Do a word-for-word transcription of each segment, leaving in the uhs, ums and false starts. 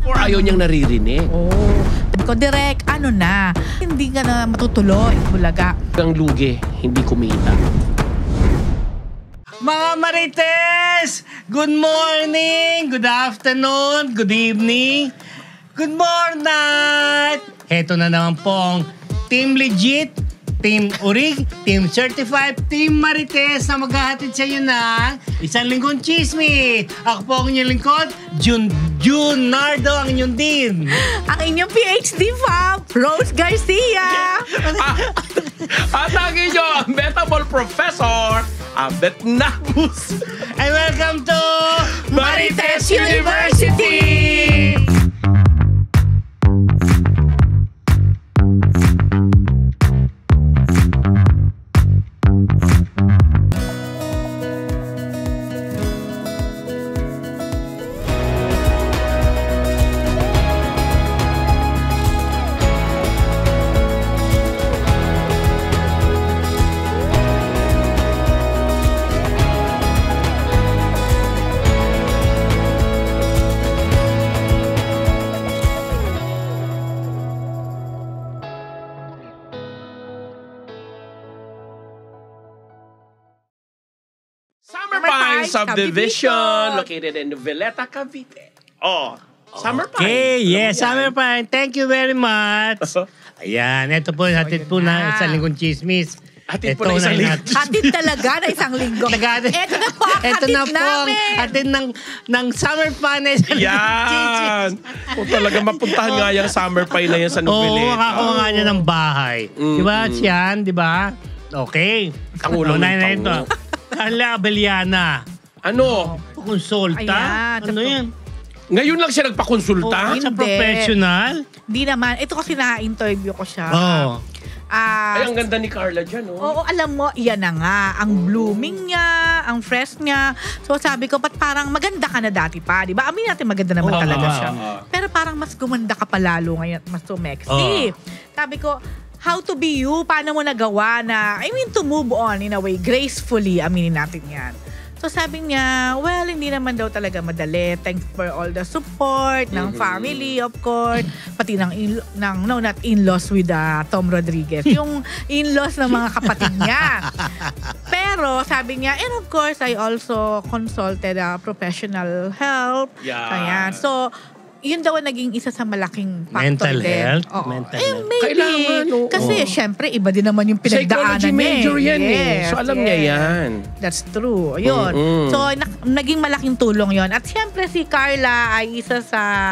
Or ayaw niyang naririnig. Oo. Sabi ko, direct, ano na, hindi ka na matutuloy, bulaga. Ang lugi, hindi kumita. Mga Marites! Good morning, good afternoon, good evening, good morning! Heto na naman pong Team Legit, Team Urig, Team Certified, Team Marites na maghahatid sa inyo ng isang linggong chismis. Ako po ang inyong lingkod, Jun Junardo, ang inyong din. Ang inyong P H D fam, Rose Garcia. At ang inyong Betable Professor, Abet Nabus. And welcome to Marites University! Summer Pine Subdivision, located in Villeta, Cavite. Oh, Summer Pine. Okay, yes, Summer Pine. Thank you very much. Ayan, ito po, hatid po na isang linggong chismis. Hatid po na isang linggong Hatid talaga na isang linggo. Nag-hatid. Ito na po ang Ito hatid na po ang namin. hatid ng, ng Summer Pine na isang linggong chismis. Yan! Kung talaga mapuntahan nga yung Summer Pine na yan sa Oo, Noveleta. makakuha nga niya ng bahay. Di ba, siyan, di ba? Okay. Ang ulo ng Unahin na tango. ito. Carla Abellana. Ano? Konsulta? Ayan, Ano totoo. yan? Ngayon lang siya nagpakonsulta? Oo, Sa Hindi. professional? Hindi naman. Ito kasi na-interview ko siya. Oo. Ah, Ay, ang ganda ni Carla dyan, oh. Oo, alam mo, iyan na nga. Ang blooming niya, ang fresh niya. So sabi ko, ba't parang maganda ka na dati pa? Di ba? Amin natin maganda naman Oo, talaga oo, siya. oo. Pero parang mas gumanda ka pa lalo ngayon at mas sumexy. Oo. Sabi ko, how to be you? Paano mo nagawa na, I mean, to move on in a way, gracefully, aminin natin yan. So sabi niya, well, hindi naman daw talaga madali. Thanks for all the support ng family, of course. Pati ng, in, ng no, not in-laws with uh, Tom Rodriguez. Yung in-laws ng mga kapatid niya. Pero sabi niya, and of course, I also consulted uh, professional help. Yeah. Ayan. So, yun daw ang naging isa sa malaking factor Mental din. health? Oo. Mental eh, health. maybe. Kailangan, oo. Kasi, syempre, iba din naman yung pinagdaanan Psychology niya. major yan eh. Yes, So alam niya yes. yan. That's true. Yun. Mm-mm. So, na- naging malaking tulong yon. At syempre, si Carla ay isa sa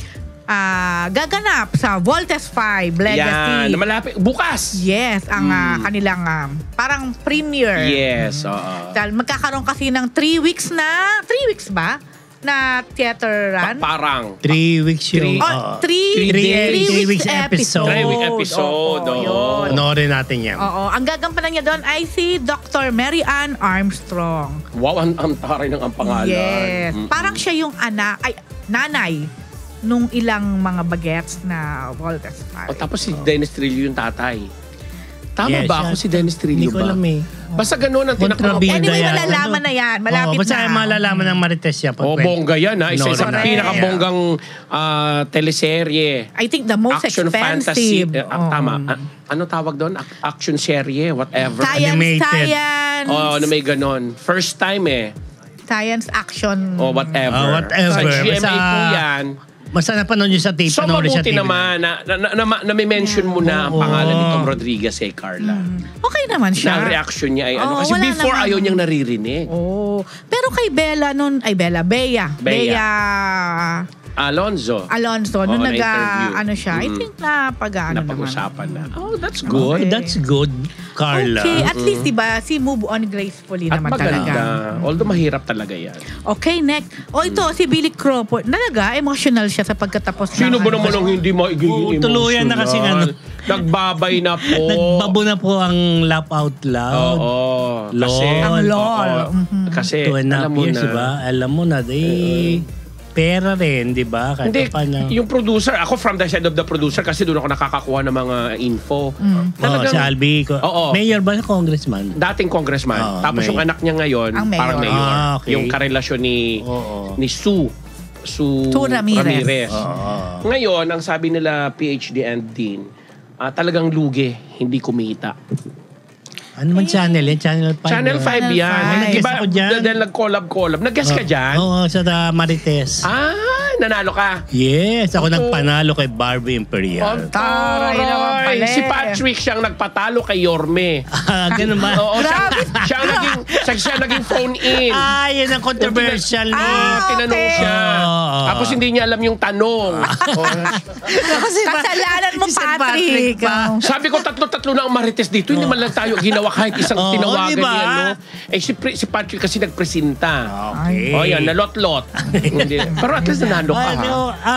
ah, gaganap sa Voltes five Legacy. Yan, na malapit. Bukas! Yes, ang ah, kanilang ah, parang premiere. Yes, oo. Dahil magkakaroon kasi ng three weeks na, three weeks ba? Na theater Pa- run? parang. Three weeks Three- yung... Oh, oo. three, Three- three, three weeks, weeks episode. episode. Three week episode, Oo, oo. yun. Panoorin natin yan. Oo, ang gagampanan niya doon ay si Doctor Mary Ann Armstrong. Wow, ang, ang taray ng ang pangalan. Yes. Mm-mm. Parang siya yung ana, ay, nanay nung ilang mga bagets na Voltes five. O, tapos si Dennis Trillo yung tatay. Tama Yes, ba ako yan. si Dennis Trillo Hindi ko ba? alam eh. Basta ganun ang tinakama. Kontrabida Anyway, yan. malalaman na yan. Malapit Oo, basta na. ay malalaman ng Marites yan. Oh, bongga yan ha. Isa-isa Correct. pinakabonggang ah, teleserye. I think the most Action fantasy. expensive. Eh, ah, Oo. Tama. Ah, ano tawag doon? Ac- Action serye, whatever. Science, Animated. science. Oh, na may ganon. First time eh. Science action. O whatever. Ah, whatever. Sa G M A Basta- po yan. Basta napanood nyo sa tape. So panoorin sa mabuti T V. naman na, na, na, na, na may mention mo na ang Oo. pangalan ni Tom Rodriguez kay Carla. Okay naman Na siya. ang reaction niya ay ano. Oo, Kasi wala before naman. ayaw niyang naririnig. Oh. Pero kay Bella nun, ay Bella, Bea. Bea. Alonzo. Alonso, nung Oo, nag, na-interview. ano siya, I Mm. think na pag ano naman. Napag-usapan na. Oh, that's Okay. good. That's good, Carla. Okay, at least diba, si move on gracefully At naman maganda. talaga. Although mahirap talaga yan. Okay, next. O ito, si Billy Crawford. Talaga, emotional siya sa pagkatapos Sino ng ba ano. naman ang hindi magiging Oo, emotional? tuluyan na kasing ano. Nagbabay na po. Nagbabo na po ang laugh out loud. Oo. Kasi, Lol. Ang lol. oo. Mhm. Kasi, Two and a half alam mo years, na. diba? Alam mo na, eh, pera rin, di ba? Kahit Hindi, paano. yung producer, ako from the side of the producer kasi doon ako nakakakuha ng mga info. Mm. Oh, si Albi. ko- Oo. Mayor ba? Congressman? Dating congressman. Oo, Tapos may- yung anak niya ngayon, Ang mayor. parang mayor. Ah, okay. Yung karelasyon ni Oo. ni Sue. Su, Su Ramirez. Ramirez. Oo. Ngayon, ang sabi nila P H D and Dean, ah, talagang lugi, hindi kumita. Ano man channel yan? Channel five. Channel five Channel yan. five. Diba, Nag-guess ako dyan. dahil nag-collab-collab. Nag-guess ka dyan? Oo, sa uh, Marites. Ah, nanalo ka. Yes, ako Oo. nagpanalo kay Barbie Imperial. Taray naman pala eh. Si Patrick siyang nagpatalo kay Yorme. Ah, ganun ba? Oo, siya, Grabe. siya, ang naging, siya, siya naging phone-in. Ah, yan ang controversial Yung tina- ni. Ah, tinanong okay. siya. Oo. Tapos hindi niya alam yung tanong. Oh. Kasi ba- Kasalanan mo, si San Patrick. pa. Sabi ko, tatlo-tatlo na ang marites dito. Hindi man lang tayo ginawa kahit isang Oo, tinawagan diba? niya. No? Eh, si, Pri- si Patrick kasi nagpresenta. Okay. O yan, nalot-lot. Hindi. Pero at least nanalo ka, ha? Ano,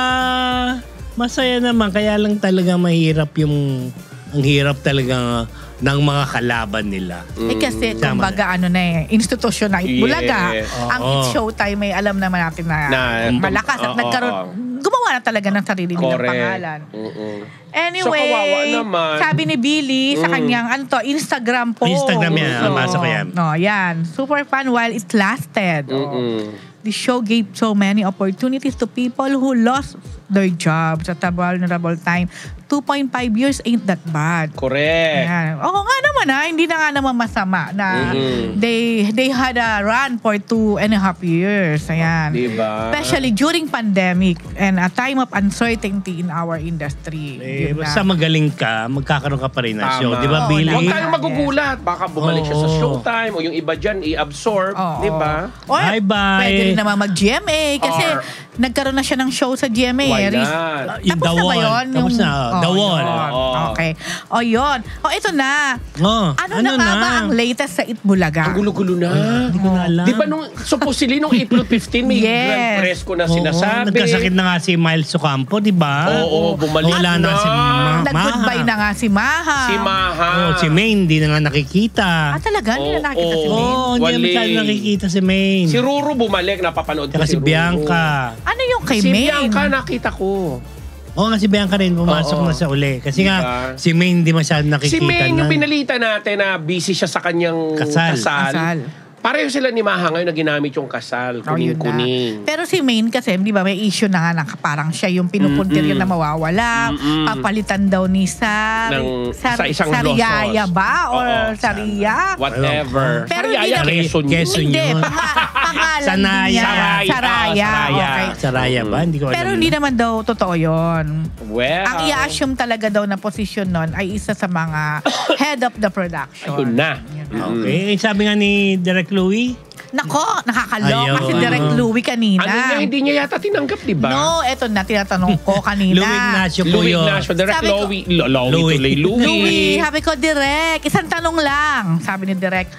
ah, masaya naman. Kaya lang talaga mahirap yung, ang hirap talaga ng mga kalaban nila. Eh kasi, Tama kumbaga, ano na eh, institutional. Yes. Bulaga, ang Oo. It's Showtime, may alam naman natin na, Na, malakas at oo, nagkaroon, gumawa na talaga ng sarili nilang Correct. pangalan. Mm-mm. Anyway, So, kawawa naman. sabi ni Billy sa Mm. kanyang, ano to, Instagram post. Instagram yan, nabasa ko yan. No, yan. Super fun while it lasted. Oh. Mm-mm. The show gave so many opportunities to people who lost their jobs at a vulnerable time. two point five years ain't that bad. Correct. Ayan. Oo nga naman ha, hindi na nga naman masama na Mhm. they they had a run for two and a half years. Ayan. Diba? Especially during pandemic and a time of uncertainty in our industry. Eh, Yun na. basta magaling ka, magkakaroon ka pa rin ng Tama. show. Di ba, Oo, Billy? Huwag Yes. tayong magugulat. Baka bumalik siya sa Oo. Showtime o yung iba dyan i-absorb. Oo. Di ba? Or Bye-bye. pwede rin naman mag-G M A kasi Or- nagkaroon na siya ng show sa G M A. Why Recent- not? Yung Tapos The na ba Wall. yun? Tapos Yung- na, The Oh, Wall. yun. Oo. Okay. O, yun. O, ito na. Oh, Ano, na nga ba ang latest sa Itbulaga? Ang gulo-gulo na. Hindi ko na alam. Di ba nung, supposedly nung April fifteenth, may Yes. grand press ko na Oo, sinasabi. nagkasakit na nga si Miles Ocampo, di ba? Oo, bumalik Wala na, na. si Ma- Nag-goodbye Maha. na nga si Maha. Si Maha. Oh, si Maine, di na nga nakikita. Ah, talaga? Hindi na Oo, nakita si oo. Maine. Oo, hindi na Wali. masyado nakikita si Maine. Si Ruru bumalik, napapanood ko Saka si Ruru. Bianca. Ano yung kay Si Maine? Bianca nakita ko. Oo nga, si Bianca rin pumasok Oo. na sa uli. Kasi Diba? nga, si Maine di masyado nakikita Si Maine, yung na. pinalita natin na busy siya sa kanyang Kasal. kasal. Kasal. Pareho sila ni Maha ngayon na ginamit yung kasal. Oh, yun na. Kuning-kuning. Pero si Maine kasi, di ba, may issue na nga na parang siya yung pinupuntiryo na mawawala. Mm-mm. Papalitan daw ni Sar, Ng- Sar, sa isang Sariaya Losos. ba? Or Oo, Saria? Whatever. Pero Sariaya, hindi na- Quezon yun. Quezon Hindi, yun. panga, pangalan Sanaya. niya. Saraya. Saraya. Oh, Saraya. Okay. Saraya ba? Hindi ko alam. Pero hindi naman daw totoo yun. Well, Ang i-assume talaga daw na posisyon nun ay isa sa mga head of the production. ayun na. Yun. Okay, sabi nga ni Direk Louie, Nako, nakakaloka Ayaw, si ano. Direk Louie kanina. Ano niya, hindi niya yata tinanggap, di ba? No, eto na, tinatanong ko kanina. Louie Ignacio po Louie yun. Ignacio, direct Sabi ko- Louie. Lo- Louie Louie. tuloy, Louie. Louie, sabi ko, Direk, isang tanong lang. Sabi ni Direk,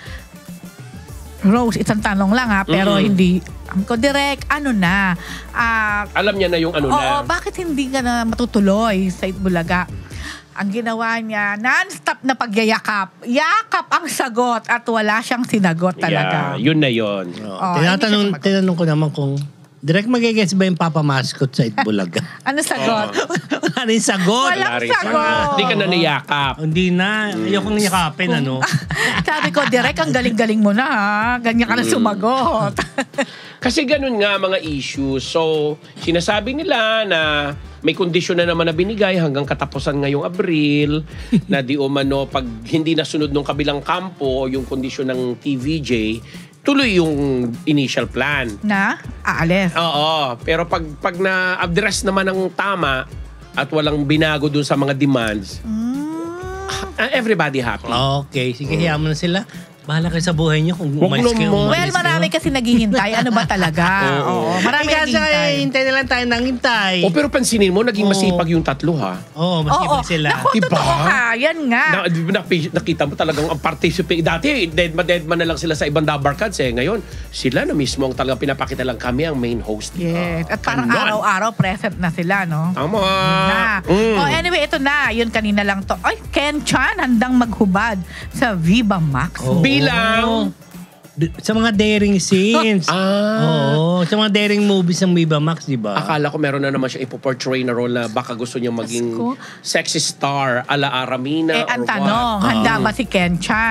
Rose, isang tanong lang ha, pero Mm. hindi. Sabi ko, Direk, ano na? Ah, Alam niya na yung ano oo, na. bakit hindi ka na matutuloy sa Itbulaga? Ang ginawa niya, non-stop na pagyayakap. Yakap ang sagot at wala siyang sinagot talaga. Yeah, yun na yun. Oh, Oh, tinatanong, hindi siya tinanong ko naman kung Direk, magigets ba yung Papa Mascot sa Itbulaga? Ano sagot? Wala rin sagot. Walang Wala rin sagot. Hindi ka na niyakap. Hindi na. Ayokong niyakapin, ano? Sabi ko, Direk, ang galing-galing mo na ha. Ganyan ka na sumagot. Kasi ganun nga mga issues. So, sinasabi nila na may kondisyon na naman na binigay hanggang katapusan ngayong Abril na di umano pag hindi nasunod ng kabilang kampo yung kondisyon ng T V J, tuloy yung initial plan. Na? Aalis. Oo, pero pag pag na-address naman ng tama at walang binago dun sa mga demands, Mm. uh, everybody happy. Okay, sige, hayaan mo na sila. Bahala kayo sa buhay niyo kung Wag umalis kayo. naman. umalis Well, marami kayo. kasi naghihintay. Ano ba talaga? Oo. Marami Eh, kasi naghihintay. hintay na lang tayo nang hintay. O pero pansinin mo, naging Oo. masipag yung tatlo ha. Oo, Oo. masipag sila. Naku, Diba? totoo ka. Yan nga. Na, di ba nak- nakita mo talagang ang participate. Dati, deadma deadma na lang sila sa ibang dabarkads eh. Ngayon, sila na mismo ang talagang pinapakita lang kami ang main host. Yes. At parang Ganon. araw-araw present na sila, no? Tama. Na. Mm. Oh, anyway, ito na. Yun kanina lang to. Ay, Ken Chan handang maghubad sa Viva Max. Oo. Bilang- D- Sa mga daring scenes. Ah. Oo, sa mga daring movies ng Viva Max, di ba? Akala ko meron na naman siya ipoportray na role na baka gusto niya maging Asko. sexy star ala Aramina Eh, ang or tanong, what. handa ba si Ken Chan?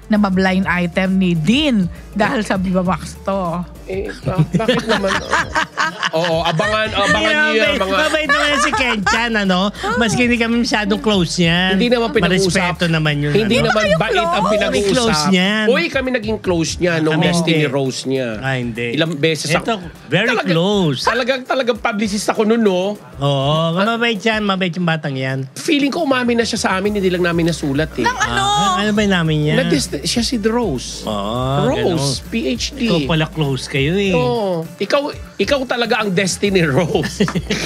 na mablind item ni Dean dahil sa Viva Max to. Eh, ba- bakit naman? Oo, abangan, abangan niyo yung mga... Mabait naman si Ken-chan, ano? Maski hindi kami masyadong close niyan. Hindi naman pinag-usap. Marespeto naman yun. Hindi ano? naman bait ang close. pinag-uusap. Kami close niyan. Uy, kami naging close niya nung Kami Destiny hindi. Rose niya. Ah, hindi. Ilang beses Ito, very Talaga- close. Talagang, talagang publicist ako noon, no? Oo, mabait yan. Mabait yung batang yan. Feeling ko umamin na siya sa amin, hindi lang namin nasulat eh. Nang ano? Ah, ano ba yung namin yan? Nag-dest- siya si Rose. Oo, Rose, ganun. P H D. Ikaw pala close kayo eh. Oo. Ikaw, ikaw talaga ang Destiny Rose.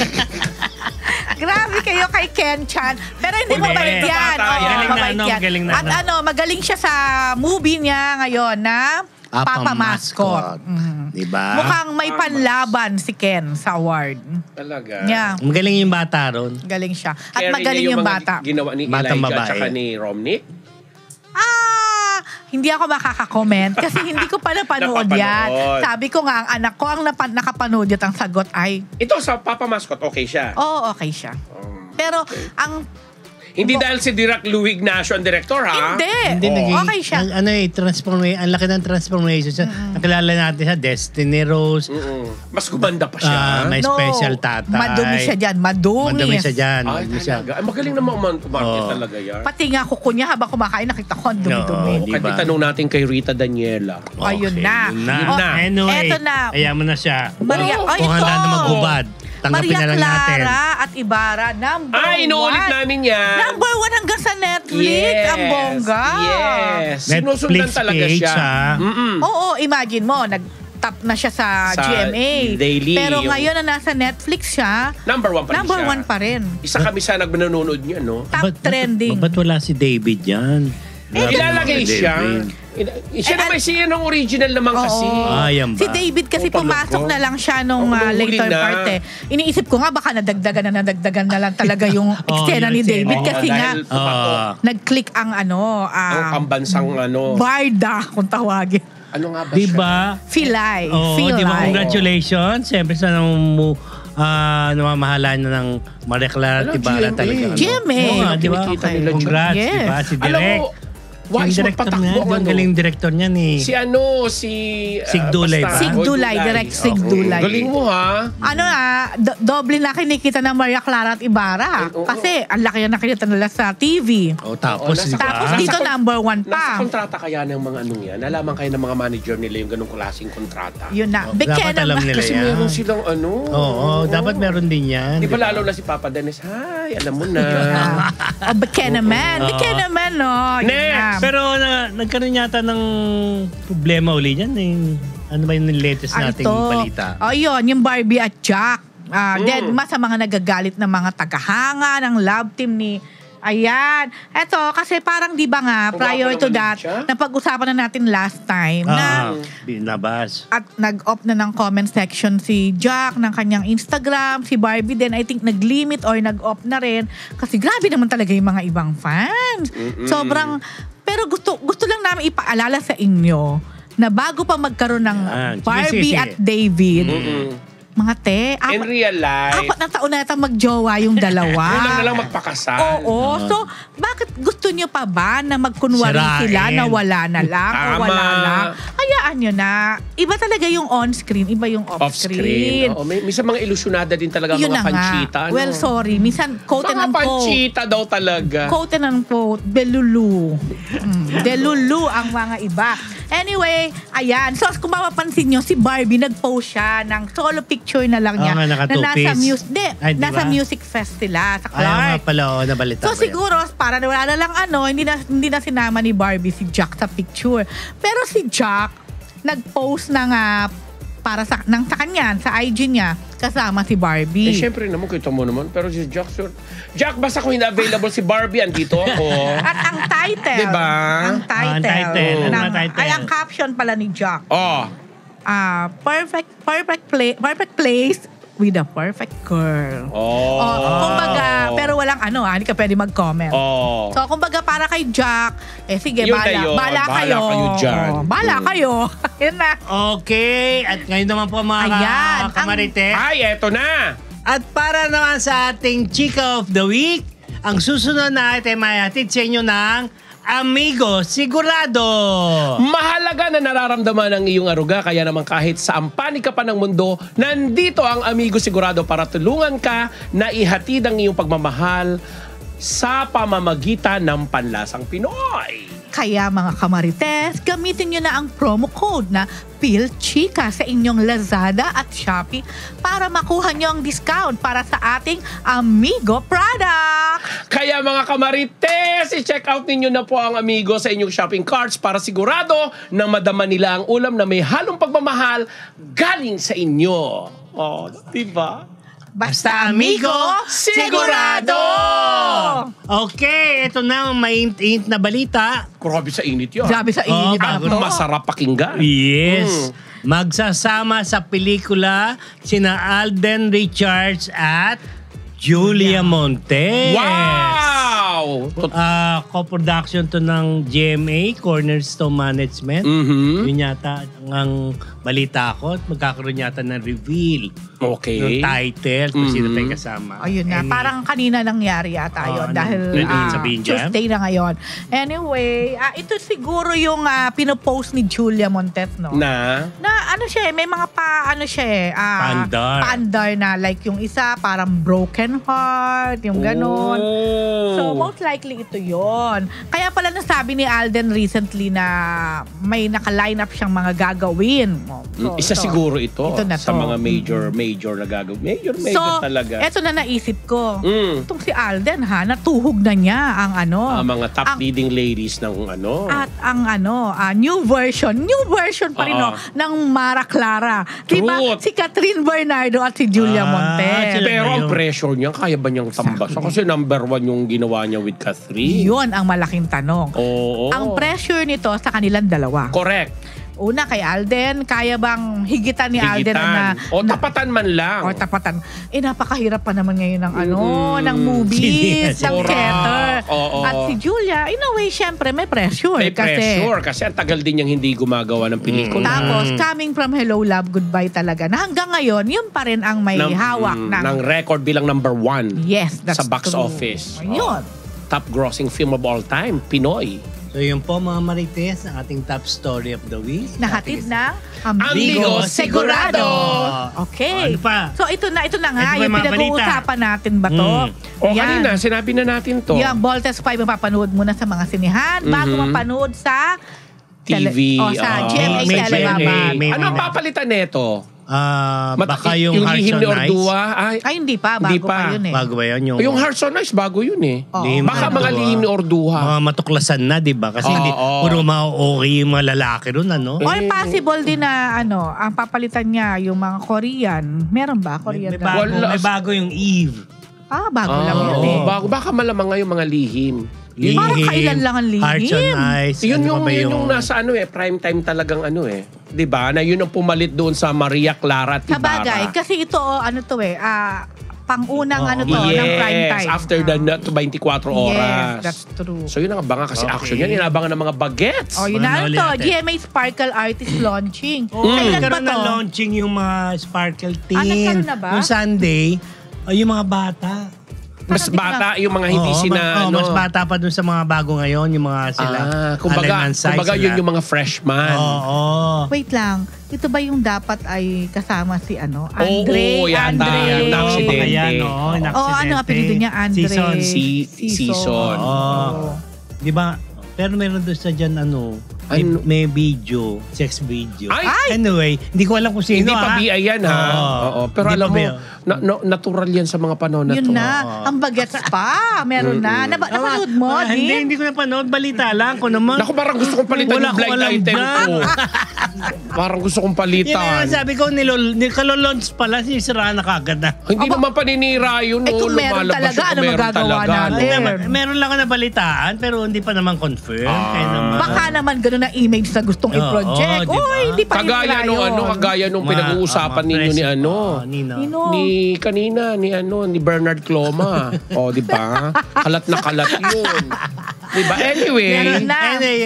Grabe kayo kay Ken-chan. Pero hindi Hindi. mabait yan. Bata, Oo, galing na, mabait ano, yan. galing na, At ano. ano, magaling siya sa movie niya ngayon na Papa Papa Mascot. Mascot. Mm. Diba? Mukhang may Tama. panlaban si Ken sa award. Talaga. Yeah, Magaling yung bata ron. galing siya. At Carry magaling niya yung mga bata. ginawa ni Batang Elijah babae. at saka ni Romney. Ah, hindi ako makaka-comment kasi hindi ko pa napanood yan. Napapanood. Sabi ko nga, ang anak ko ang napa- nakapanood at ang sagot ay, Ito sa Papa Mascot, okay siya. oo, okay siya. Um, Pero ang Hindi dahil si Direk Louis Ignacio ang director, ha? hindi, Hindi Oo, naging, okay siya. Ang, ano eh, transformation, ang laki ng transformation. Siya. Nakilala natin siya, Destiny Rose. Mm-mm. Mas gumanda pa siya. Ah, may No, special tatay. madumi siya dyan, madumi. Madumi siya dyan. Ay, Madumi siya. talaga. Ay, magaling naman umant umarte Oo. talaga yan. Pati nga kuko niya habang kumakain, nakita ko ang dumi-dumi. Oo. O, Diba? kahit itanong natin kay Rita Daniela. Ayun Okay, na. yun na. Yun na. Anyway, Eto na. ayaw mo na siya. Maria, Oh, ay, Kung ito. handa na magubad, tanggapin Maria na lang natin. Clara at Ibarra, number Ay, inuulit one. namin yan. Number one hanggang sa Netflix. Ang bongga. Yes. Sinusundan Netflix talaga page, siya. ha? Mm-mm. Oo, imagine mo, nag-top na siya sa, Sa G M A. daily, Pero yung- ngayon na nasa Netflix siya, Number one pa rin number siya. one pa rin. Isa kami sa nagnanonood niya, no? Top trending. Ba't wala si David yan? Grabe Ilalagay naman si siya. David. Ina- Siya Eh, naman, siya ng original naman kasi. Oo. Ah, yan ba? Si David kasi Oh, talaga? pumasok na lang siya nung Oo, ah, nung huli later na. part eh. Iniisip ko nga baka nadagdagan na nadagdagan na lang talaga yung eksena yung ni eksena. David Oo, kasi nga dahil pumatok Ah. nag-click ang ano, ang ah, pambansang ano. Barda kung tawagin. Ano nga ba Diba? Filay. Oo, Filay. di ba? Congratulations. Siyempre sa nang mu, ah, namamahalan na ng Maria Clara Ano, Tibara G M A. talaga. ano. G M A. Oo nga, di ba? Kinikita nila, Congrats, Yes. di ba? Si Alam Direk. mo, wise Yung director magpatakbo niya, ang ang ano. galing director niya ni. Si ano, si... uh, Sig Dulay basta- ba? Sig Oh, Dulay, direct Sig Dulay. Galing mo, ha? Ano ah, do- doble na kinikita ng Maria Clara at Ibarra. Ay, oo. Kasi ang laki na nakikita nila sa T V. Oh, tapos, Oo, di nasa- ba? Tapos Nasa dito kon- number one Nasa pa. kontrata kaya ng mga anong yan? Nalaman kayo ng mga manager nila yung ganong klaseng kontrata? Yun na. Oh, Bekena dapat alam ma- nila Kasi yan. meron silang ano. Oo, dapat meron din yan. Di ba lalo na si Papa Dennis? Hi, alam mo na. Ah, oh, Bekena man. Oo. Bekena man, no. Yun Next. na. Pero na, nagkaroon yata ng problema uli yan. Eh. Ano ba yung latest Ah, nating ito. balita? Oh, yun. Yung Barbie at Jack. Ah, Mm. Deadma sa mga nagagalit ng mga tagahanga ng love team ni... Ayan. Eto, kasi parang di ba nga, Kung prior wapo to naman that, siya. napag-usapan na natin last time na Ah, binabas. at nag-off na ng comment section si Jack ng kanyang Instagram, si Barbie din I think nag-limit or nag-off na rin kasi grabe naman talaga yung mga ibang fans. Mm-mm. Sobrang, pero gusto gusto lang namin ipaalala sa inyo na bago pa magkaroon ng Ah, sige, Barbie sige, sige. at David, Mm-mm. mga te, In apat, real life, apat na taon na yata magjowa yung dalawa. kulang na lang magpakasal. Oo. So, bakit gusto nyo pa ba na magkunwari Sirain. sila na wala na lang o Tama. wala lang? Hayaan nyo na. Iba talaga yung on-screen, iba yung Off-screen. off-screen. Oo, may, minsan mga ilusyonada din talaga Yun mga na nga. panchita. Ano? Well, sorry. Minsan, quote and Mga unquote. panchita daw talaga. Quote and unquote, belulu. Mm, delulu ang mga iba. Anyway, ayan. So, kung mapapansin nyo, si Barbie nag-post siya ng solo picture na lang niya. Oo nga, naka na nasa, two-piece. mus- di, Ay, di nasa ba? music fest sila sa Ayaw nga Clark. pala, oh, nabalita So ko yan. siguro para wala na lang ano, hindi na hindi na sinama ni Barbie si Jack sa picture. Pero si Jack nag-post na nga para sa nang sa kanya, sa I G niya kasama si Barbie. Eh, syempre naman, kita mo naman. Pero si Jack, sir, Jack, basta kung hindi available si Barbie, andito ako. At ang title, Diba? ang title, Ah, ang title. Ano ng- ang title? ay ang caption pala ni Jack. Oh, Ah, perfect perfect play, perfect place with a perfect girl. oh. Oh, kumbaga, pero walang ano, ah, hindi ka pwede mag-comment. Oh. So, kumbaga, para kay Jack, eh sige, Yun na bala, yun. bala Bahala kayo. kayo dyan. Oh, bala Mm. kayo. Yun na. Okay, at ngayon naman po mga Ayan, ang- kamarite. Ay, eto na. At para naman sa ating Chika of the Week, ang susunod na item ay hatid sa inyo ng Amigo Sigurado. Mahalaga na nararamdaman ang iyong aruga, kaya naman kahit saan panig ka pa ng mundo, nandito ang Amigo Sigurado para tulungan ka na ihatid ang iyong pagmamahal sa pamamagitan ng panlasang Pinoy. Kaya mga kamarites, gamitin nyo na ang promo code na PhilChika sa inyong Lazada at Shopee para makuha nyo ang discount para sa ating Amigo product. Kaya mga kamarites, i-check out ninyo na po ang Amigo sa inyong shopping carts para sigurado na madama nila ang ulam na may halong pagmamahal galing sa inyo. Oh, diba? Basta Amigo, sigurado! Okay, ito na ang mainit na balita. Grabe sa init yun. Grabe sa init Oh, na At to. masarap pakinggan. Yes. Magsasama sa pelikula sina Alden Richards at Julia Montes. Wow! Tot- Ah, co-production to ng G M A, Cornerstone Management. Mhm. Yun yata ang balita ko. At magkakaroon yata ng reveal Okay. ng title kung sino Mhm. tayo kasama. Ayun nga, Any- parang kanina nangyari yata Oh, yun ano? dahil Ano yung ah, sabihin dyan? Tuesday na ngayon. Anyway, ah, ito siguro yung ah, pinopost ni Julia Montes, no? Na? Na ano siya eh, may mga pa, ano siya eh, ah, Paandar. paandar na like yung isa parang broken heart, yung ganon. Oh. So, most likely ito yon. Kaya pala nasabi ni Alden recently na may naka-line up siyang mga gagawin. Oh, so, Isa so, siguro ito, ito na sa to. mga major, major na gagawin. Major, major So, talaga. eto na naisip ko. Mm. Itong si Alden ha, natuhug na niya ang ano. Ang mga top ang- leading ladies ng ano. At ang ano, ah, new version, new version pa rin Oo. no, ng Mara Clara. Diba? Truth. Si Catherine Bernardo at si Julia Ah, Montes. sila- Pero ba ang yun? pressure niya, kaya ba niyang tambasan? Kasi number one yung ginawa niya with Catherine. Yun ang malaking tanong. Oo. Ang pressure nito sa kanilang dalawa. Correct. Una kay Alden, kaya bang higitan ni Alden na, Higitan. O na tapatan man lang. o tapatan. Eh napakahirap pa naman ngayon ng ano, Mm. ng movies, ng Correct. theater. Oo. At si Julia, in a way, syempre may pressure. May kasi, pressure. Kasi ang tagal din niyang hindi gumagawa ng pelikula. Tapos, coming from Hello Love, Goodbye talaga. Na hanggang ngayon, yun pa rin ang may Ng- hawak mm, ng... ng record bilang number one. Yes, that's sa box true. office. Ayun. Top grossing film of all time, Pinoy. So yun po mga Marites, ang ating top story of the week. Nahatid Ating- ng Amigo Sigurado. Okay. Ano pa? So ito na, ito na nga, Ito ba yung yung mga pinag-uusapan natin ba to? O kanina, sinabi na natin to. Yung Voltes five mapapanood muna sa mga sinihan bago Mhm. mapanood sa T V. tele- o sa ah, G M A may Telebabad. may- Ano ang papalitan nito? Ah, Mat- baka yung, Hearts lihim on ni Ice. Ordua. Ay, Ay, hindi pa. Bago Hindi pa. pa. yun eh. Bago ba yun? Yung, yung Hearts on Ice, bago yun eh. Oo. Lihim Baka ni mga Ordua. lihim ni Orduha. Mga matuklasan na, di ba? Kasi Oo, hindi, oo. puro mga okay yung mga lalaki ron, ano? Or possible din na ano, ang papalitan niya yung mga Korean. Meron ba? Korean May, may, drama? bago, Wala. may bago yung Eve. Ah, bago lang Ah, yun oo, eh. bago. Baka malamang nga yung mga lihim. Lihim, Parang kailan lang ang lihim? Hearts on Ice. Yun ano yung, pa ba yun yung nasa ano eh, prime time talagang ano eh. 'Di ba? Na yun ang pumalit doon sa Maria Clara at Sa bagay, Ibarra. kasi ito, oh, ano to eh, ah, pang-unang Oo. ano to, ng prime Yes, time. after the na- twenty-four oras. Yes, that's true. So yun ang abangan kasi Okay. action yan. Inabangan ng mga bagets. Oh, yun na Ano to, ulit natin? G M A Sparkle Artist Launching. Oh, Kailan ba nagkaroon to? na launching yung mga Sparkle Team. Ah, nagkaroon na ba? Yung Sunday, oh, yung mga bata. Mas Parang bata yung mga hindi Oo, sina... ma- oh, ano, mas bata pa dun sa mga bago ngayon, yung mga sila. Ah, kumbaga, Alan Mansay kumbaga sila. yun yung mga freshman. Oo. Wait lang, ito ba yung dapat ay kasama si ano? Andre? Oo, yata. Andre. Yung na-aksidente. Baka yan, oo, Oo. na-aksidente. Oh, ano apelido niya? Andre. Season. Si- season. Oo. Di ba? Pero meron doon sa dyan, ano, may, Ano? may video, sex video. Ay! Anyway, hindi ko alam kung sino, Hindi pa ha? B I yan ha. Oo. Oo. Pero Hindi alam pa mo, B I. na, na- natural yan sa mga panahon na Yun to. na, Oo. ang bagets pa. Meron na. Naba, napanood mo, Ah, Hindi, din? hindi ko napanood. Balita lang ko naman. Naku, parang gusto kong palitan Wala yung akong blind alam item dyan. ko. Parang gusto kong Yan palitan. na sabi ko, nilol, nikalolons pala, sisiraan na kagad na. Hindi Aba, naman paninira yun. eh, no? kung meron Lumalabas talaga, yung ano meron magagawa talaga, natin? no? Ay, naman, meron lang ako nabalitaan, pero hindi pa naman confirm. Ah. Kaya naman. Baka naman ganun ang image na gustong Oo, i-project. diba? Uy, hindi pa Kagaya nung ano, kagaya nung Ma- pinag-uusapan ah, ninyo ni ma-press- ano. ah, Nino. Nino. Ni kanina, ni ano, ni Bernard Cloma. O, di ba? Kalat na kalat yun. Di ba? Anyway, Meron na. Anyway, yun,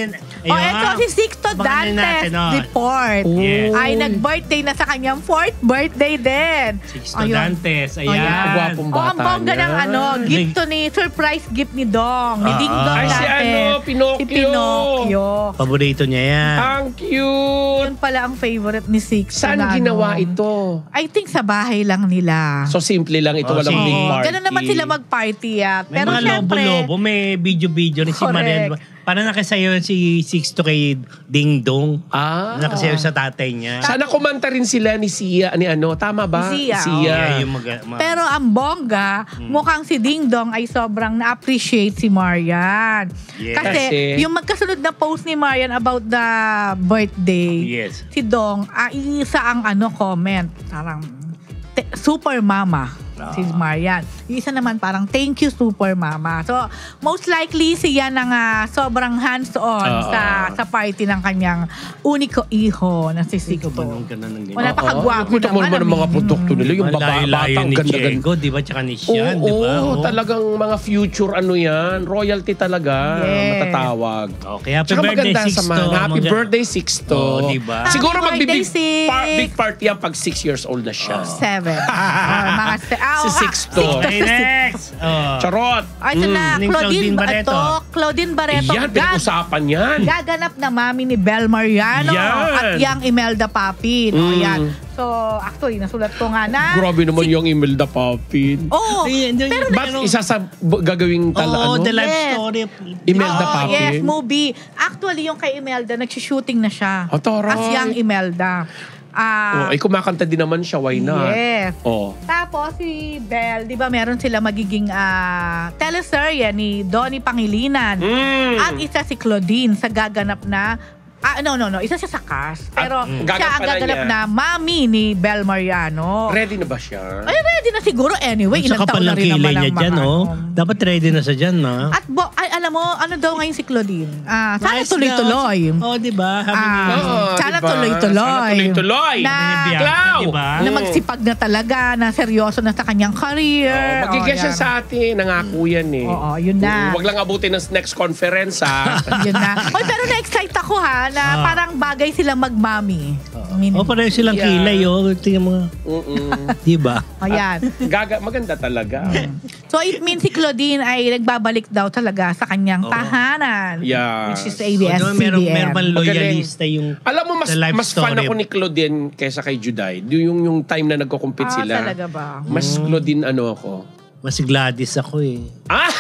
O eto si Sixto Abangan Dantes natin, oh. report. Yes. Ay nag-birthday na sa kanyang fourth birthday din. Sixto Dantes, ayan. Ayan. Gwapong O ang bata bongga niya. ng ano, gift to ni, surprise gift ni Dong. Ni Ah, Ding Dong ah. Ay, si natin. ano, Pinocchio. Si Pinocchio. Paborito niya yan. Ang cute! Yun pala ang favorite ni Sixto. Saan na ginawa ano. ito? I think sa bahay lang nila. So simple lang ito, Oh, walang sige. big Oo, party. ganun naman sila mag-party at. May Pero mga syempre, lobo-lobo, may video-video ni si Correct. Marian. Parang nakasayaw si Sixto kay Ding Dong. Ah. Nakasayaw sa tatay niya. Sana kumanta rin sila ni Sia, ni ano, tama ba? Sia, Sia. Yeah, yung mag- ma- pero ang bongga, Hmm. mukhang si Ding Dong ay sobrang na-appreciate si Marian. Yes. Kasi, Kasi- yung magkasunod na post ni Marian about the birthday, Yes. si Dong, ah, isa ang ano comment, parang te- super mama. Si Marian. Yung isa naman parang thank you super mama. So most likely siya nang ah, sobrang hands-on Oo. sa sa party ng kanyang uniko iho na si Ikaw Sixto. ba nung ganun ng ganyan? Wala pa kagwapo Kita mo naman ang mga aminin produkto mo. nila, yung baba, Malayo-layo batang ni ganda-ganda. Diego, di ba? Tsaka ni Sian, Oo, di ba? oo, Oo. talagang mga future ano yan, royalty talaga, Yes. matatawag. Okay, happy Tsaka birthday, maganda Sixto. sa man. Happy Maga- birthday, Sixto. Oo, diba? Siguro Happy magbibig birthday, par- Six. big party yan pag six years old na siya. Seven. Or mga se- ah, Si oh, ah, Sixto. Okay, next. Oh. Charot. Ay, ito na. Ning Claudine Claudine Barreto. Barreto. Claudine Barreto. Yan, Gag- pinag-usapan yan. gaganap na mami ni Bel Mariano Yan. at yang Imelda Papin. O Mm. yan. So, actually, nasulat ko nga na. Grabe naman yung Imelda Papin. Oo. Ay, hindi, pero hindi. Ba't isa sa b- gagawing tala, Oo, ano? the life Yes. story. Imelda Oo, Papin. yes, movie. Actually, yung kay Imelda, nagsushooting na siya. Oh, taray. As yang Imelda. Ah, Oh, ay kumakanta din naman siya, why not? yes. Oh. Tapos si Belle, di ba meron sila magiging ah, teleserye ni Donnie Pangilinan. Mm. At isa si Claudine sa gaganap na Ah, no, no, no. Isa siya sa cast. Pero At, mm, siya ang gagampanan gaganap niya. na mami ni Bel Mariano. Ready na ba siya? Ay, ready na siguro anyway. Sa Ilang taon kapal na ng rin kilay naman niya ang dyan, mga oh. ano. Dapat ready na sa dyan, na. At bo, ay, alam mo, ano daw ngayon si Claudine? Ah, sana Nice tuloy-tuloy. na. Oh, di ba? Happy Ah, New Year. Oo, sana diba? tuloy-tuloy. Sana tuloy-tuloy. Na, Biyak, Clau! di ba? na magsipag na talaga, na seryoso na sa kanyang career. Oh, magiging Oh, siya yan. sa atin. Nangako yan eh. Oo, yun na. Huwag lang abutin ng next conference ha. Yun na. Oy, pero na-excite ako ha, na Ah. parang bagay silang magmami. I mean, Oh, pareho silang Yeah. kilay, oh. Tingnan mo. Mm-mm. Di ba? ayan. Gaga, maganda talaga. So it means si Claudine ay nagbabalik daw talaga sa kanyang Oo. tahanan. Yeah. Which is A B S Oh, meron, meron C B N. bang loyalista yung Alam mo, mas the life mas fan story. ako ni Claudine kaysa kay Juday. Yung, yung time na nagko-compete Ah, sila. talaga ba? Mas Claudine ano ako. Mas si Gladys ako eh. Ah!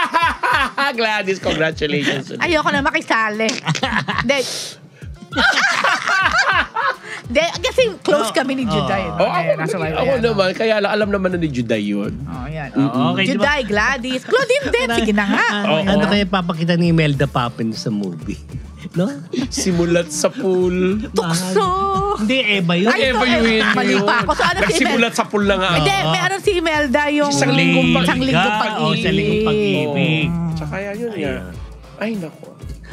Gladys, congratulations. Ayoko na makisali. Hindi. Hindi, kasi close Oh, kami ni Juday. oh. no? Oh, ako, Eh, nasa bayan, ako ano. naman, kaya lang, alam naman na ni Juday yun. Oh, yan. Oh, okay, di ba? Juday, Gladys. Claudine din. Sige na nga. Ah, Oo. ano kaya papakita ni Imelda Papin sa movie? No? Simulat sa pool. Tukso. Hindi, Eva yun. Ay, Eva ito, yun. eh, mali pa ako. So, ano si Imel- Nagsimulat sa pool na nga. Hindi, Oo. meron si Imelda yung... Isang linggong pag- Isang linggong Oh, pag-ibig. isang linggong pag-ibig. Oo. Tsaka yun nga. Ayan. Ay, nako.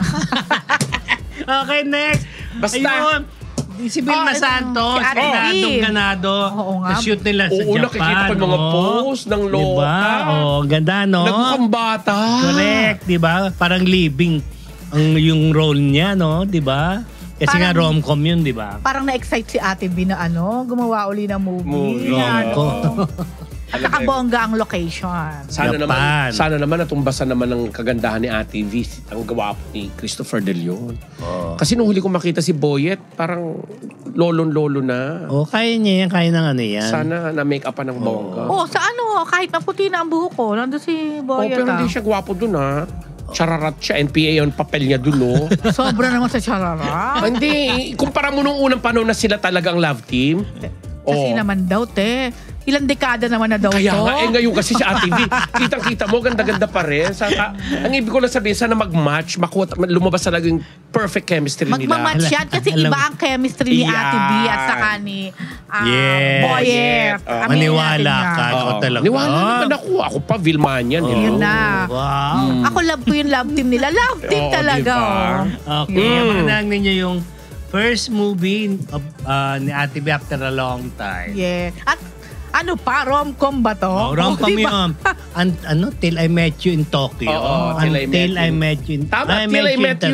Okay, next. Basta. Ayun. Si Vilma Oh, Santos, si Ate ganadong Viv. ganado. Oo nga. Na-shoot nila sa Oo, Japan. nakikita ko yung mga oh. post ng loka. Diba? Oh, ganda, no? Nagmukhang bata. Correct, di ba? Parang living ang yung role niya, no? Di ba? Kasi nga Parang- rom-com yun, di ba? Parang na-excite si Ate B na ano, gumawa uli ng movie. Movie. na, Rom-com. ano. At saka bongga ang location. Sana Japan. naman, sana naman natumbasan naman ng kagandahan ni Ate V, ang gawa po ni Christopher De Leon. Oh. Kasi nung huli ko makita si Boyet, parang lolon-lolo na. Oh, kaya niya yan, kaya ng ano yan. Sana na-make up pa ng bongga. Oh, sa ano, kahit maputi na ang buhok ko, nandun si Oh, Boyet. pero ah. hindi siya gwapo dun ha. Chararat siya, N P A yung papel niya dun oh. Sobra naman sa charara. Ah, hindi, kumpara mo nung unang panahon na sila talagang love team. Kasi Oh. naman daw, te. Ilang dekada naman na daw Kaya to. nga, eh ngayon kasi si Ate V, kitang-kita mo, ganda-ganda pa rin. Sa, ah, ang ibig ko lang sabihin, sana mag-match, makuha, lumabas talaga yung perfect chemistry nila. Magmamatch yan kasi Alam- iba ang chemistry ni Ate B at Yan. saka ni uh, Yes. Boyet. Oh. Aminin Maniwala natin ka. yan. Ako Oo. talaga. Niwala Ah. naman ako. Ako pa, Vilmanian. hello. Yun na. Wow. Ako love ko yung love team nila. Love team Oo, talaga. diba? oh. Okay, Mm. abangan ninyo yung first movie of, uh, ni Ate B after a long time. Yeah. At ano pa, rom-com ba to? Oh, rom-com Diba? yun. An- ano, Till I Met You in Tokyo. Oo, Till I Met Until You. I Met You in Tama, Till I Met in You. Tel-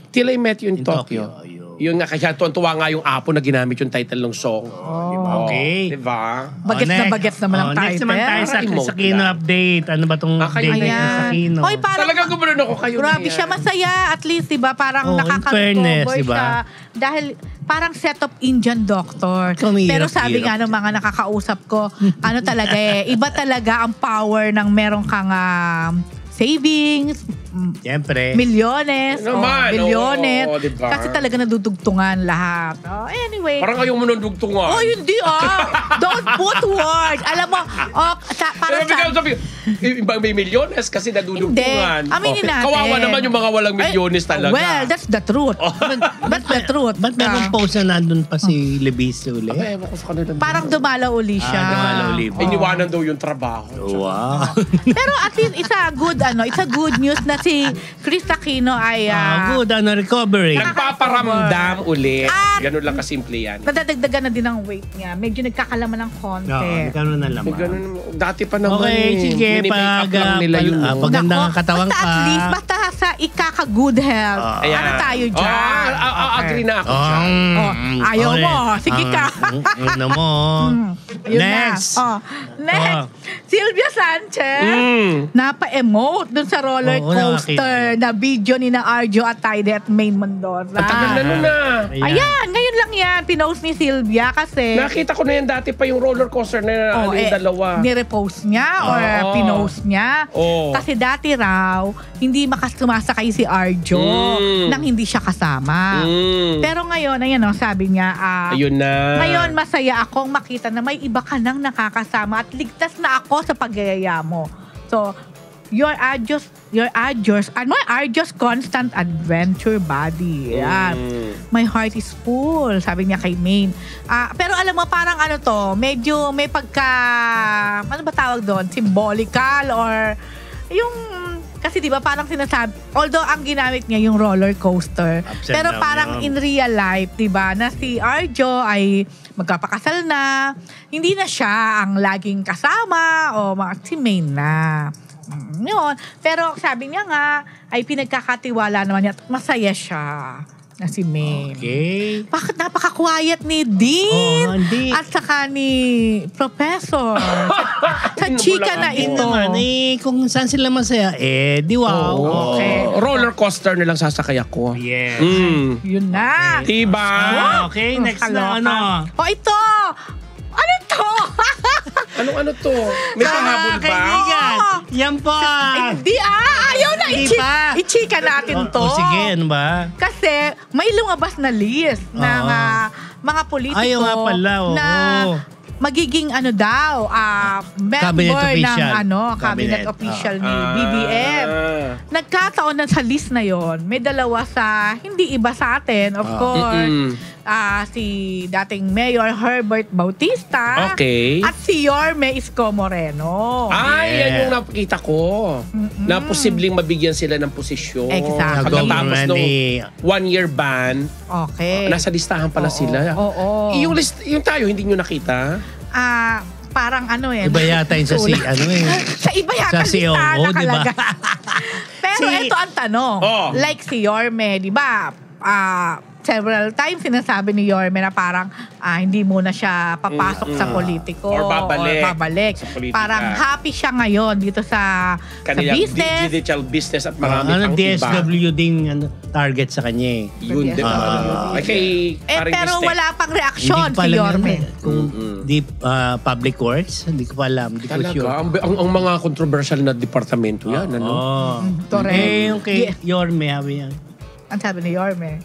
Till I Met You in, In Tokyo. Tokyo, yun. Yun nga, kaya tuwan-tuwa nga yung Apo na ginamit yung title ng song. Oh. Oh, Okay. Diba? Bagets na next. bagets naman ang Oh, Next naman title. tayo sa, Emote sa Kino lang. update. Ano ba tong Ah, kayo update na sa Ayan. Kino? Hoy, parang, Talaga gumulon ako kayo grabe na yan. siya, masaya. At least, diba, parang Oh, in fairness, nakaka-recover diba? siya. Dahil parang set of Indian doctor. Kumihirap, Pero sabi hirap nga ng mga nakakausap ko, ano talaga eh, iba talaga ang power ng meron kang ah, savings, mm, Siyempre. milyones, Ano o naman, bilyones. oo, diba? Kasi talaga nadudugtungan lahat. Oh, anyway. Parang ayaw mo nung dugtungan. Oh, hindi ah. Don't put words. Alam mo, oh, sa, Pero parang bigla sa... sabi, ibang may milyones kasi nadudugtungan. Hindi. Aminin natin. Kawawa naman yung mga walang milyones Ay, talaga. Well, that's the truth. That's the truth. Ba't Ah, meron post na nandun pa si Lebis uli? Ay, ewan ko sa kanila. parang dumalaw uli siya. Ah, dumalaw uli. Ay, iniwanan daw yung trabaho. Wow. Pero at least isa good ano, it's a good news na si Chris Aquino ay Ah, ah, good, ano, recovery. Nagpaparamdam ulit. At- Ganun lang kasimple yan. nadadagdagan na din ang weight niya. Medyo nagkakalaman ng konti. Oo, nagkaroon na May laman. ganun, dati pa naman Okay, eh. sige, Mini-makeup pag, lang ah, nila yun. pal- ah, no? pag- Maganda Nako, ang katawan basta ka. at least, basta sa ikaka-good health. Ah. Ayan. Ano tayo dyan? Oh, ah, ah, Okay. agree na ako Oh, dyan. Oh, ayaw mo. Sige ka. Ano mo? Ayun Next. Na. Oh. Next. Oh. Sylvia Sanchez. Mm. Napa-emote dun sa roller Oo, coaster na video ni na Arjo Atayde at Maine Mendoza. Ang tagal na nun na. Ayan, ngayon lang yan. Pinost ni Sylvia kasi Nakita ko na yan dati pa yung roller coaster na ano oh, yung eh, dalawa. nirepost niya or Oo. pinost niya. Oo. Kasi dati raw, hindi makasumasakay si Arjo Mm. nang hindi siya kasama. Mm. Pero ngayon, ayan o, sabi niya, ah, Ayun na. ngayon, masaya akong makita na may iba ka nang nakakasama at ligtas na ako sa pagyayaya mo. So, your Arjo's, your Arjo's, ano, Arjo's constant adventure buddy. Yan. Mm. My heart is full, sabi niya kay Maine. Ah, pero alam mo, parang ano to, medyo may pagka, ano ba tawag doon? Symbolical or yung, kasi di ba parang sinasabi, although ang ginamit niya yung roller coaster, Ups and pero down parang yun. in real life, di ba, na si Arjo ay magkapakasal na, hindi na siya ang laging kasama o mga si Maine na. Mm, yun. Pero sabi niya nga, ay pinagkakatiwala naman niya at masaya siya na si Maine. Okay. Bakit napaka-quiet ni Dean? Oo, hindi. At saka ni Professor. sa, sa chika na Hindi ito. Naman, eh, kung saan sila masaya, eh, di wow. Oo. Okay. Roller coaster na lang sasakay ako. Yes. Mm. Yun na. Diba? Ah, okay, next na ano. O ito! Ano to? Anong ano to? May pahabol ba? Kaibigan, yan po. Hindi ah! Ayaw na! Hindi Ichi- pa. ichika natin to. O, o sige, ano ba? Kasi may lumabas na list ng Oo. ah, mga politiko Ayaw nga pala, oo. na magiging ano daw, ah, member Cabinet ng official. ano, cabinet, Cabinet, official oo. ni B B M. Ah. Nagkataon na sa list na yon, may dalawa sa hindi iba sa atin, of Ah. course. Mm-mm. ah, si dating Mayor Herbert Bautista Okay. at si Yorme Isko Moreno. Ay, Yeah. yan yung nakita ko. Na posibleng mabigyan sila ng posisyon. Exactly. Pagkatapos Government ng ni- one-year ban, Okay. nasa listahan pala Oo, sila. Oo. Yung, list, yung tayo, hindi nyo nakita? Ah, parang ano eh. Iba yata yun sa si, Sulat. ano eh. Sa iba yata Sa C O O, listahan di ba? nakalagay. Pero Si- ito ang tanong. Oh. Like si Yorme, di ba? Ah, several times sinasabi ni Yorme na parang ah, hindi muna siya papasok Mm, sa mm. politiko Or babalik babalik. sa politika. Parang happy siya ngayon dito sa, sa Kanilang business. di- digital business at Uh, marami ano, pang D S iba. W din ano, target sa kanya eh. Yun, di ba? Ah. Ay, kay Eh, paring pero Mistec. wala pang reaksyon Hindi ko pa si alam Yorme. yan, eh. Kung di ah, public works, hindi ko pa alam. Hindi ko Talaga, sure. ang, ang, ang mga controversial na departamento yan, ano? Oh. Correct. Eh, yung kay Yeah. Yorme, habi yan. Ang sabi ni Yorme.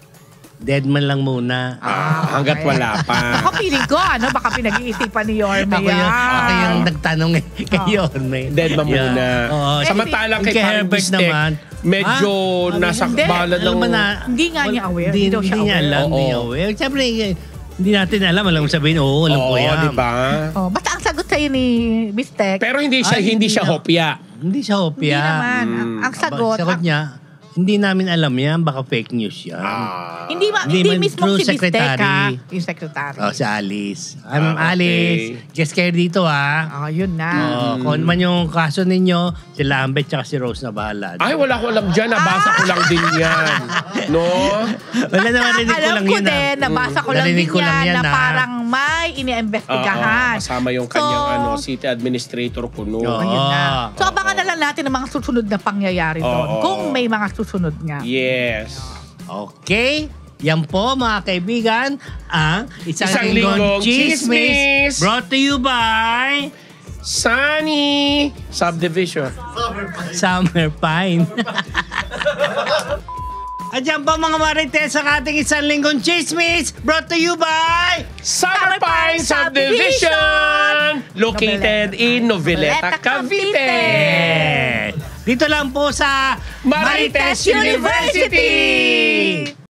Dead man lang muna. Ah, hanggat okay. wala pa. Ako feeling ko, ano, baka pinag-iisipan ni Yorme Ako yung, yan. ako yung nagtanong eh, kay Oh. Yorme. Dead ba Yeah. muna? Oo. Eh, Samantalang Kay kay paring Herbert Mistec, naman, medyo ah, nasa hindi. bala Alam ng... mo na, Hindi nga niya aware. Hindi, Hindi daw siya hindi niya aware. alam. Hindi Oo. niya aware. Siyempre, eh, hindi natin alam. Alam mo sabihin, oo, alam ko Oo, yan. di ba? Oh, basta ang sagot sa'yo ni Bistek, Pero hindi siya Ay, hindi hindi siya na. hopya. Hindi siya hindi hopya. naman. Ang, Mm. ang sagot, Sagot ang, niya, Hindi namin alam yan. Baka fake news yan. Ah. Hindi, ma- Hindi hindi, man mismo true si Bistek, secretary. ha? Yung secretary. Oh, si Alice. I'm Ah, okay. Alice. Guest kayo dito, ha? Oh, yun na. Oh, kung ano man yung kaso ninyo, si Lambert tsaka si Rose na bahala. Ay, wala ko alam dyan. Nabasa ko lang din yan. No? Wala naman, narinig ko Alam lang ko yun. din, ah. nabasa ko lang Narinig din ko lang yan, yan, na ah. parang may Oo, iniimbestigahan. kasama yung So, kanyang ano, city administrator kuno. Oo. Ayun na. Ah. So, abangan na lang natin ang mga susunod na pangyayari doon. Oo. Kung may mga susunod nga. Yes. Okay. Yan po, mga kaibigan, ang Isang, Isang Linggong Linggong Chismis Chismis. brought to you by Sunny Subdivision. Summer Pine. At yan po mga marites sa ating Isang Linggong Chismis brought to you by Summer Pine Subdivision! Located in Noveleta, Cavite. Yes. Dito lang po sa Marites University!